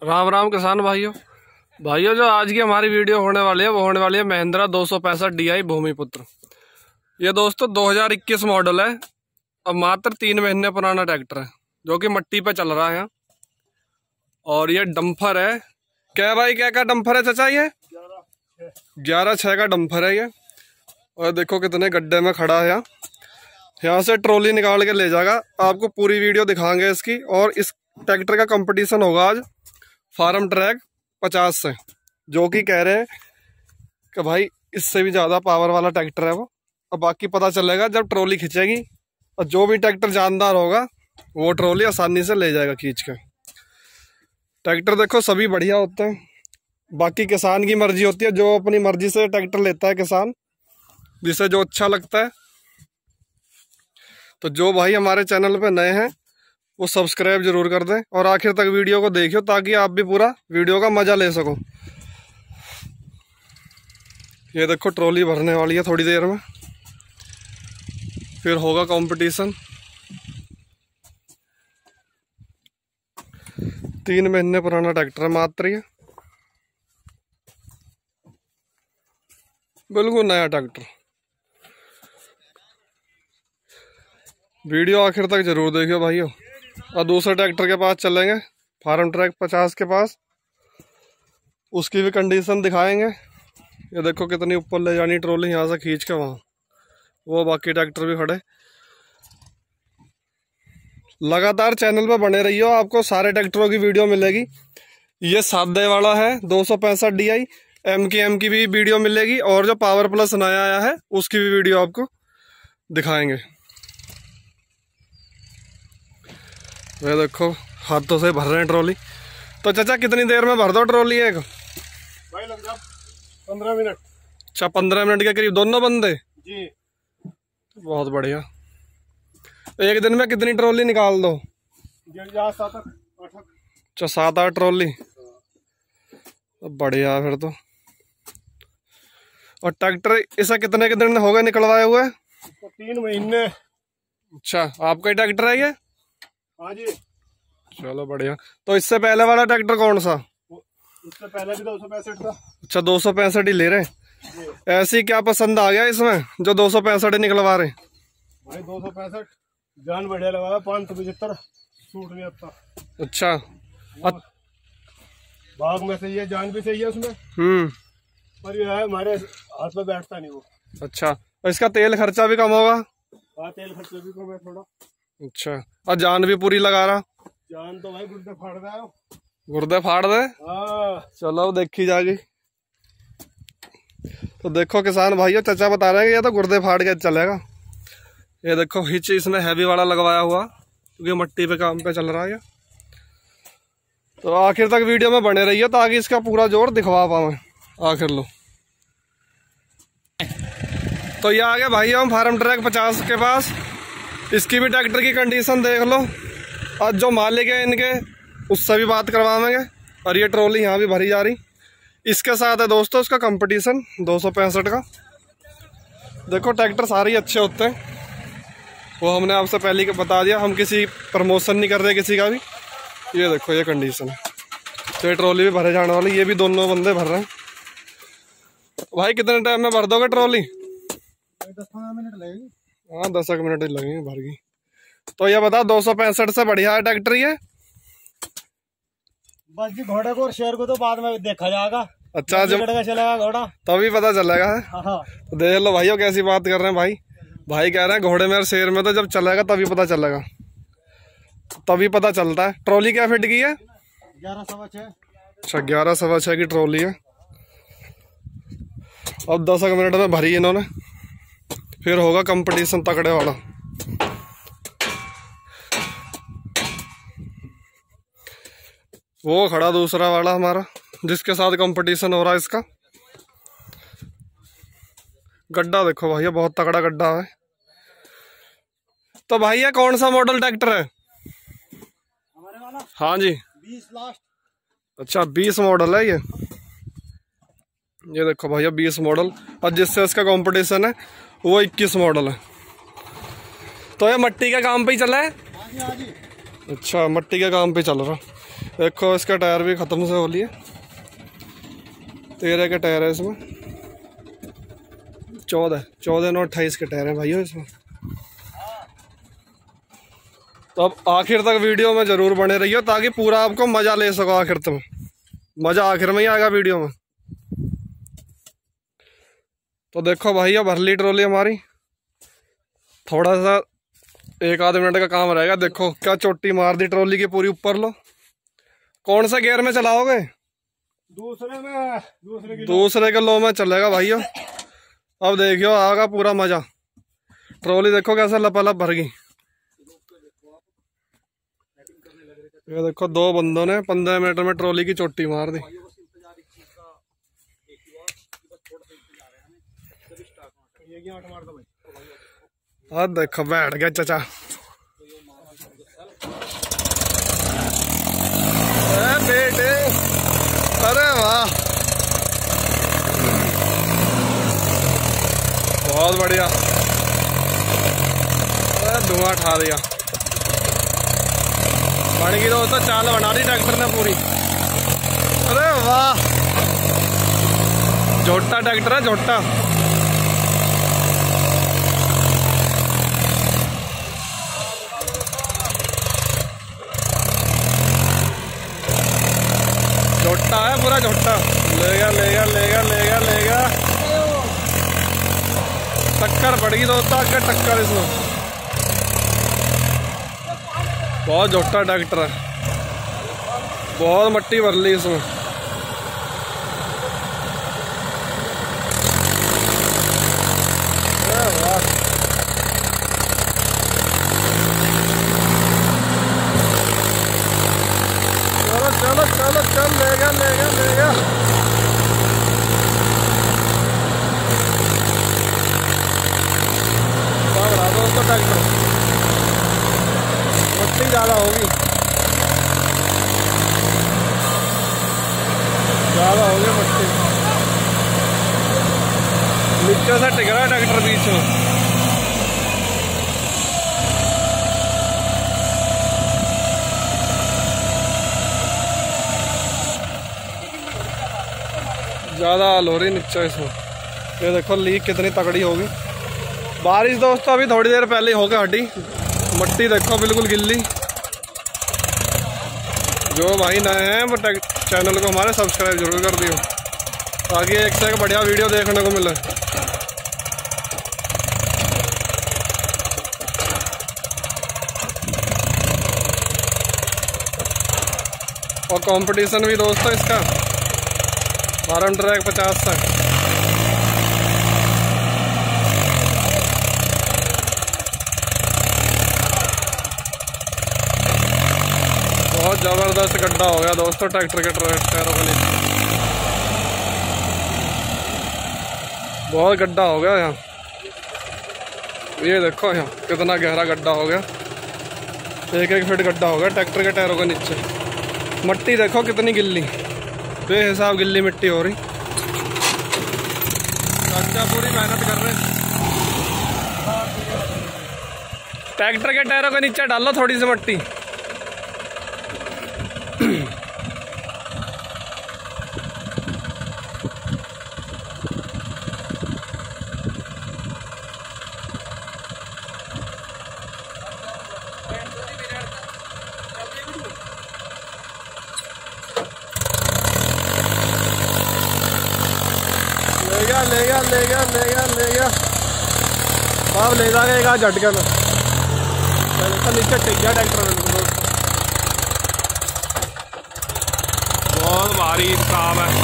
राम राम किसान भाइयों जो आज की हमारी वीडियो होने वाली है वो होने वाली है महिंद्रा 265 DI भूमिपुत्र। ये दोस्तों 2021 मॉडल है। अब मात्र 3 महीने पुराना ट्रैक्टर है जो कि मट्टी पे चल रहा है। और ये डंफर है। क्या भाई क्या डंफर है चाचा? ये 11/6 का डंफर है ये। और देखो कितने गड्ढे में खड़ा है। यहाँ से ट्रॉली निकाल के ले जाएगा। आपको पूरी वीडियो दिखाएंगे इसकी। और इस ट्रैक्टर का कंपटीशन होगा आज फार्म ट्रैक 50 से, जो कि कह रहे हैं कि भाई इससे भी ज़्यादा पावर वाला ट्रैक्टर है वो। अब बाकी पता चलेगा जब ट्रॉली खींचेगी। और जो भी ट्रैक्टर जानदार होगा वो ट्रॉली आसानी से ले जाएगा खींच के। ट्रैक्टर देखो सभी बढ़िया होते हैं। बाकी किसान की मर्जी होती है, जो अपनी मर्जी से ट्रैक्टर लेता है किसान, जिसे जो अच्छा लगता है। तो जो भाई हमारे चैनल पे नए हैं वो सब्सक्राइब जरूर कर दें और आखिर तक वीडियो को देखियो, ताकि आप भी पूरा वीडियो का मजा ले सको। ये देखो ट्रॉली भरने वाली है थोड़ी देर में, फिर होगा कंपटीशन। 3 महीने पुराना ट्रैक्टर है मात्र ये, बिल्कुल नया ट्रैक्टर। वीडियो आखिर तक जरूर देखियो भाइयों। और दूसरे ट्रैक्टर के पास चलेंगे, फार्म ट्रैक 50 के पास, उसकी भी कंडीशन दिखाएंगे। ये देखो कितनी ऊपर ले जानी ट्रॉली यहाँ से खींच के वहाँ। वो बाकी ट्रैक्टर भी खड़े। लगातार चैनल पर बने रहियो, आपको सारे ट्रैक्टरों की वीडियो मिलेगी। ये 7 वाला है 265 DI। एम की भी वीडियो मिलेगी। और जो पावर प्लस नया आया है उसकी भी वीडियो आपको दिखाएंगे। ये देखो हाथों से भर रहे हैं ट्रॉली। तो चाचा कितनी देर में भर दो ट्रॉली एक? भाई लग जाओ 15 मिनट। अच्छा 15 मिनट के करीब दोनों बंदे जी। बहुत बढ़िया। एक दिन में कितनी ट्रॉली निकाल दो? 7-8। अच्छा 7-8 ट्रॉली, बढ़िया फिर तो। और ट्रैक्टर इसे कितने के दिन हो गए निकलवाए हुए? 3 महीने। अच्छा आपका ही ट्रैक्टर है ये? हाँ जी। चलो बढ़िया। तो इससे पहले वाला ट्रैक्टर कौन सा? उससे पहले भी 265 था। अच्छा 265 ही ले रहे। ऐसी क्या पसंद आ गया इसमें जो 265 निकलवा रहे? भाई 265 जान बढ़िया लगा, 575 सूट नहीं आता। अच्छा भाग में सही है, जान भी सही है उसमें। पर ये है हमारे हाथ में बैठता नहीं वो। अच्छा और इसका तेल खर्चा भी कम होगा? हाँ तेल खर्चा भी कम है थोड़ा। अच्छा और जान भी पूरी लगा रहा? जान तो भाई गुर्दे फाड़ रहा है। गुर्दे फाड़ दे? हाँ। चलो देखी जाएगी। तो देखो किसान भाइयों, चाचा बता रहे हैं कि ये तो गुर्दे फाड़ के चलेगा। ये देखो हिच इसमें हैवी वाला लगवाया हुआ, क्योंकि मट्टी पे काम पे चल रहा है। तो आखिर तक वीडियो में बने रहिए ताकि इसका पूरा जोर दिखवा पाऊँ आखिर लो। तो ये आ गए भाई हम फार्म ट्रैक 50 के पास। इसकी भी ट्रैक्टर की कंडीशन देख लो। और जो मालिक है इनके उससे भी बात करवाएंगे। और ये ट्रॉली यहाँ भी भरी जा रही। इसके साथ है दोस्तों इसका कंपटीशन 265 का। देखो ट्रैक्टर सारे ही अच्छे होते हैं, वो हमने आपसे पहले ही बता दिया। हम किसी प्रमोशन नहीं कर रहे किसी का भी। ये देखो ये कंडीशन है। तो ये ट्रॉली भी भरे जाने वाली। ये भी दोनों बंदे भर रहे हैं। भाई कितने टाइम में भर दोगे ट्रॉली? 10-15 मिनट लगेगी। हाँ 10 मिनट ही लगेंगे भर गई। तो ये बता 265 से बढ़िया है ट्रैक्टर ये? बस जी घोड़े को और शेर को तो बाद में देखा जाएगा। अच्छा जब चलेगा घोड़ा तभी पता चलेगा। हाँ। तो देख लो भाइयों कैसी बात कर रहे हैं भाई। भाई कह रहे हैं घोड़े में और शेर में तो जब चलेगा तभी पता चलेगा, तभी पता चलता है। ट्रॉली क्या फिट की है? 11-6। अच्छा 11-6 की ट्रॉली है। अब 10 मिनट में भरी इन्होंने, फिर होगा कंपटीशन तगड़े वाला। वो खड़ा दूसरा वाला हमारा जिसके साथ कंपटीशन हो रहा है। इसका गड्ढा देखो भैया, बहुत तगड़ा गड्ढा है। तो भाई ये कौन सा मॉडल ट्रैक्टर है हमारे वाला? हाँ जी 20 लास्ट। अच्छा 20 मॉडल है ये देखो भैया 20 मॉडल। और जिससे इसका कंपटीशन है वो 21 मॉडल है। तो ये मट्टी के काम पे ही चला है? हाँ जी। अच्छा मट्टी के काम पे चल रहा। देखो इसका टायर भी ख़त्म से हो लिया। 13 के टायर है इसमें, 14 9 28 के टायर हैं भाइयों इसमें। तो अब आखिर तक वीडियो में ज़रूर बने रहिए ताकि पूरा आपको मज़ा ले सको। आखिर तक मज़ा आखिर में ही आएगा वीडियो में। तो देखो भैया भर ली ट्रॉली हमारी, थोड़ा सा 1 आध मिनट का काम रहेगा। देखो क्या चोटी मार दी ट्रॉली की पूरी ऊपर। लो कौन सा गियर में चलाओगे? दूसरे के लो में चलेगा भाइयों। अब देखियो आगा पूरा मजा। ट्रॉली देखो कैसे लपालप भर गई। ये देखो 2 बंदों ने 15 मिनट में ट्रॉली की चोटी मार दी। अब देखो बैठ गया चाचा। बेटे अरे वाह बहुत बढ़िया। धुआं उठा दिया। बन गई दोस्तों, चाल बना दी ट्रैक्टर ने पूरी। अरे वाह झोटा ट्रैक्टर है, झोटा। झोटा है पूरा, झोटा। लेगा लेगा लेगा लेगा लेगा। टक्कर पड़ेगी दोस्तों, आगे टक्कर इसमें। बहुत झोटा ट्रैक्टर है, बहुत मट्टी भर ली इसमें। चलो चलो चलो चल, लेगा लेगा लेगा। दोस्तों ट्रैक्टर मट्टी ज़्यादा होगी, मट्टी नीचे से टिक रहा है ट्रैक्टर बीच में। ज़्यादा हाल हो रही नीचे इसमें। ये देखो लीक कितनी तगड़ी होगी। बारिश दोस्तों अभी थोड़ी देर पहले होकर हटी। मट्टी देखो बिल्कुल गिल्ली। जो भाई नए हैं वो चैनल को हमारे सब्सक्राइब जरूर कर दियो ताकि एक से एक बढ़िया वीडियो देखने को मिले। और कंपटीशन भी दोस्तों इसका फार्म ट्रैक 50 तक। बहुत ज़बरदस्त गड्ढा हो गया दोस्तों ट्रैक्टर के टायरों के लिए। बहुत गड्ढा हो गया यहाँ। ये देखो यहाँ कितना गहरा गड्ढा हो गया। 1-1 फीट गड्ढा हो गया ट्रैक्टर के टायरों के नीचे। मट्टी देखो कितनी गिल्ली, बेहिसाब गिल्ली मिट्टी हो रही। अच्छा पूरी मेहनत कर रहे हैं। ट्रैक्टर के टायरों के नीचे डालो थोड़ी सी मट्टी। लेगा लेगा लेगा लेगा। अब ले जाएगा झटके में। तो नीचे टिक गया ट्रैक्टर बिल्कुल। बहुत भारी काम है,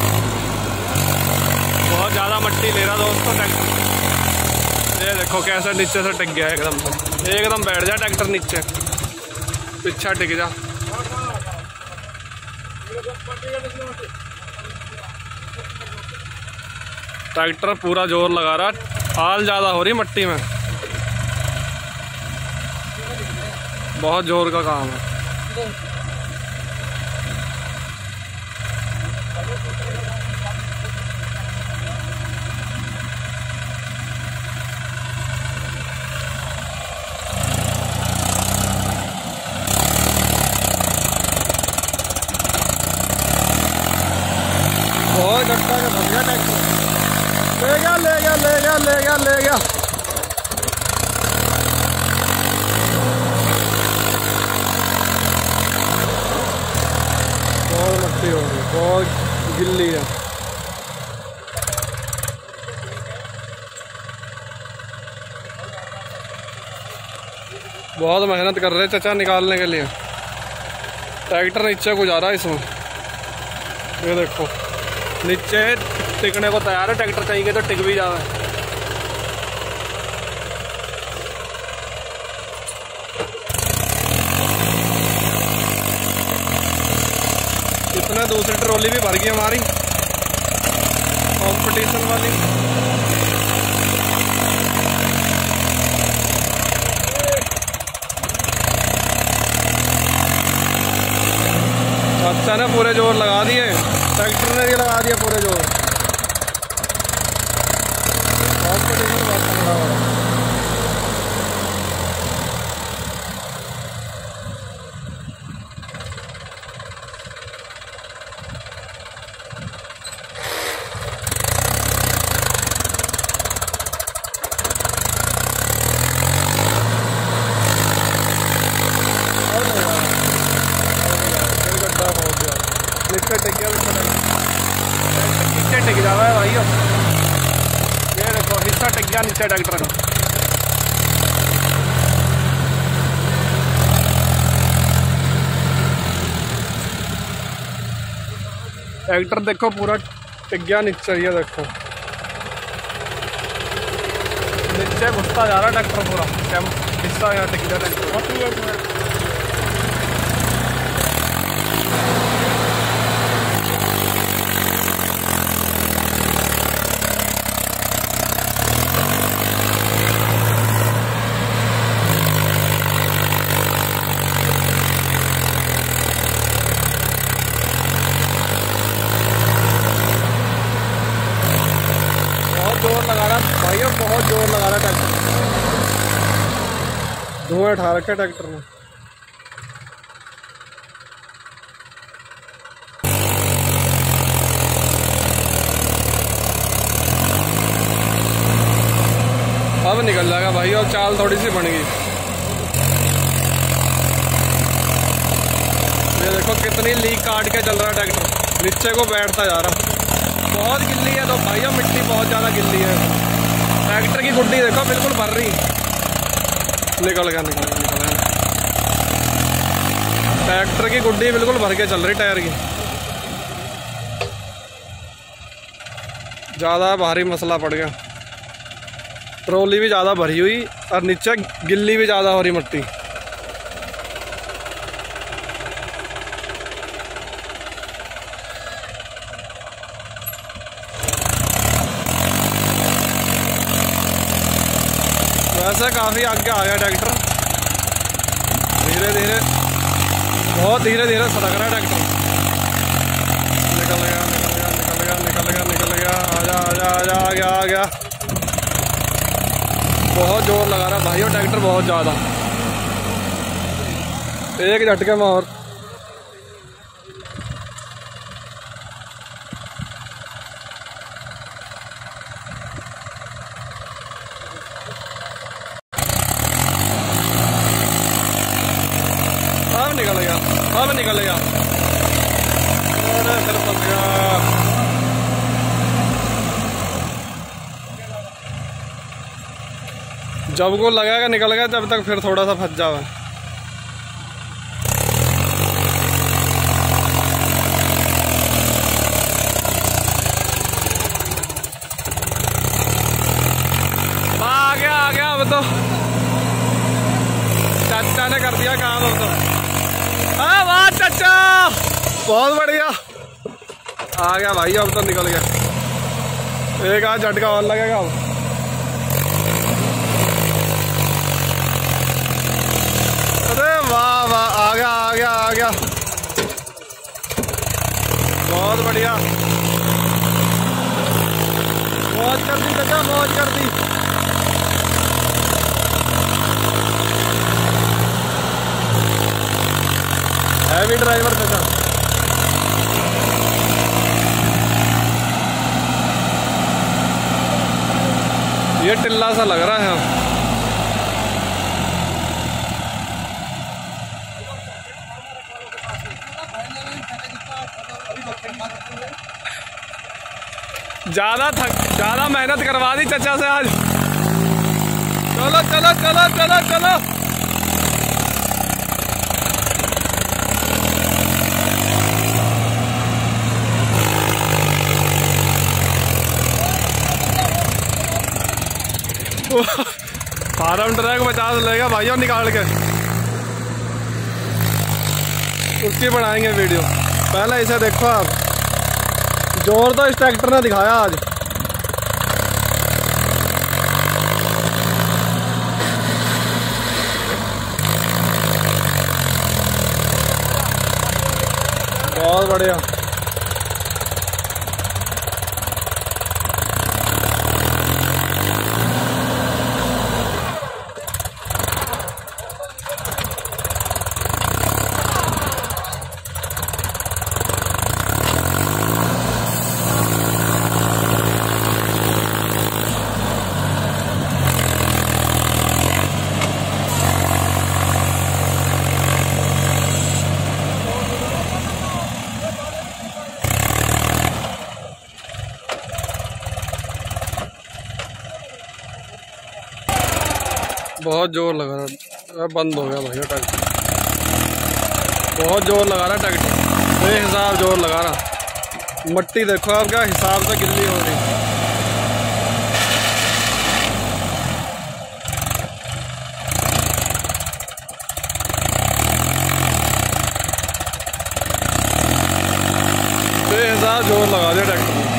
बहुत ज़्यादा मट्टी ले रहा दोस्तों ट्रैक्टर। ये देखो कैसे नीचे से टिक गया एकदम बैठ जा ट्रैक्टर नीचे, पीछा टिक जा। ट्रैक्टर पूरा जोर लगा रहा, हाल ज़्यादा हो रही मट्टी में। बहुत जोर का काम है। के फंस गया ट्रैक्टर। ले गया ले गया ले गया ले गया ले गया। बहुत मट्टी हो गई, बहुत गिल्ली है। बहुत मेहनत कर रहे चाचा निकालने के लिए। ट्रैक्टर नीचे को जा रहा है इसमें, ये देखो नीचे टिकने को तैयार है ट्रैक्टर, कहीं के तो टिक भी जावे। इतने दूसरी ट्रॉली भी भर गई हमारी कंपटीशन वाली। अच्छा ने पूरे जोर लगा दिए, ट्रैक्टर ने भी लगा दिया पूरे जोर। कंपटीशन बहुत तगड़ा हो रहा है। नीचे टिक गया, नीचे टिक जावा है भाई। ये देखो हिस्सा टिक गया नीचे ट्रैक्टर का। ट्रैक्टर देखो पूरा टिक गया नीचे, ये देखो नीचे घुसता जा रहा है ट्रैक्टर पूरा। हिस्सा यहाँ टिक गया ट्रैक्टर। जोर लगा रहा भाई, बहुत जोर लगा रहा ट्रैक्टर। धुआं उठा रखा ट्रैक्टर ने। अब निकल जाएगा भाई, और चाल थोड़ी सी बन गई। ये देखो कितनी लीक काट के चल रहा है ट्रैक्टर, नीचे को बैठता जा रहा। बहुत गिल्ली है तो भाइयों, मिट्टी बहुत ज़्यादा गिल्ली है। ट्रैक्टर की गुड्डी देखो बिल्कुल भर रही। निकल गया निकल गया निकल गया। ट्रैक्टर की गुड्डी बिल्कुल भर के चल रही टायर की। ज़्यादा भारी मसला पड़ गया। ट्रॉली भी ज़्यादा भरी हुई और नीचे गिल्ली भी ज़्यादा हो रही मिट्टी। वैसे काफ़ी आगे आ गया ट्रैक्टर, धीरे धीरे, बहुत धीरे धीरे सड़क रहा है ट्रैक्टर। निकल गया निकल गया निकल गया निकल गया निकल गया। आजा आजा आजा आ गया आ गया। बहुत जोर लगा रहा भाइयों ट्रैक्टर, बहुत ज़्यादा। एक झटके में और निकल गया, अब निकल गया। अरे फिर फंस गया। जब को लगेगा निकल गया, जब तक फिर थोड़ा सा फंस जावे। आ गया अब तो चाचा ने कर दिया काम। अब तो हाँ वाह चाचा, बहुत बढ़िया आ गया भाई। अब तो निकल गया। एक आध झटका और लगेगा अब। अरे वाह वाह, आ गया आ गया आ गया, बहुत बढ़िया। मौज कर दी चाचा, मौज कर दी। हैवी ड्राइवर चाचा। ये टिल्ला सा लग रहा है। ज्यादा मेहनत करवा दी चचा से आज। चलो चलो चलो चलो चलो। फार्म ट्रैक 50 लेगा भाइयों निकाल के, उसकी बनाएंगे वीडियो। पहले इसे देखो आप, जोर तो इस ट्रैक्टर ने दिखाया आज। बहुत बढ़िया। बहुत जोर लगा रहा, बंद हो गया भैया ट्रैक्टर। बहुत जोर लगा रहा ट्रैक्टर, बेहिसाब जोर लगा रहा। मट्टी देखो आप क्या हिसाब से गिल्ली हो रही। बेहिसाब जोर लगा दिया ट्रैक्टर में।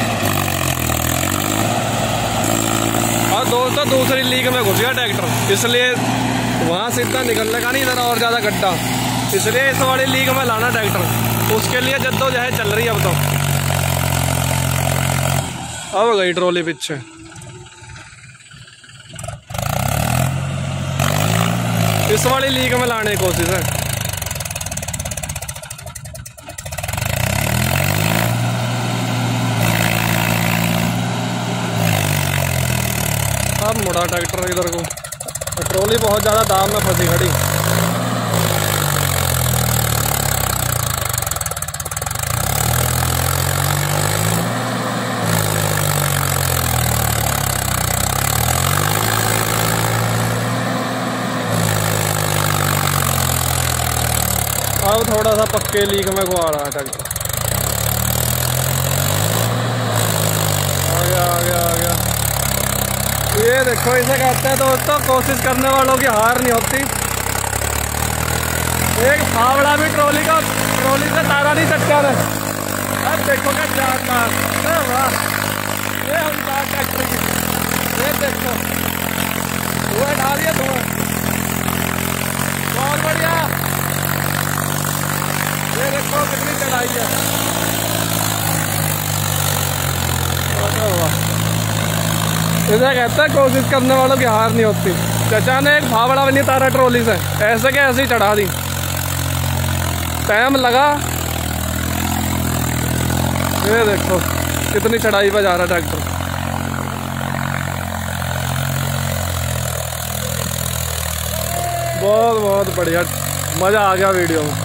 और दोस्तों दूसरी लीग में घुस गया ट्रैक्टर, इसलिए वहाँ सीधा निकलने का नहीं, इधर और ज़्यादा गड्ढा, इसलिए इस वाली लीग में लाना ट्रैक्टर। उसके लिए जद्दोजहद चल रही है अब तो। अब गई ट्रॉली पीछे। इस वाली लीग में लाने की कोशिश है। अब मुड़ा ट्रैक्टर इधर को, ट्रॉली बहुत ज़्यादा दाम में फंसी खड़ी। अब थोड़ा सा पक्के लीक में को आ रहा है ट्रैक्टर। आ गया आ गया आ गया। ये देखो, इसे कहते हैं दोस्तों कोशिश करने वालों की हार नहीं होती। एक फावड़ा भी ट्रॉली से तारा नहीं सकता है। अब देखो क्या जानदार, वाह, ये हम ट्रैक्टर की, ये देखो धुआं डाल दिया, धुआं बहुत बढ़िया। ये देखो कितनी चढ़ाई है। वाह, इसे कहता है कोशिश करने वालों की हार नहीं होती। चाचा ने एक फावड़ा भी नहीं तारा ट्रॉली से, ऐसे के ऐसे ही चढ़ा दी। टाइम लगा। ये देखो कितनी चढ़ाई पर जा रहा ट्रैक्टर। बहुत बहुत बढ़िया, मज़ा आ गया वीडियो में।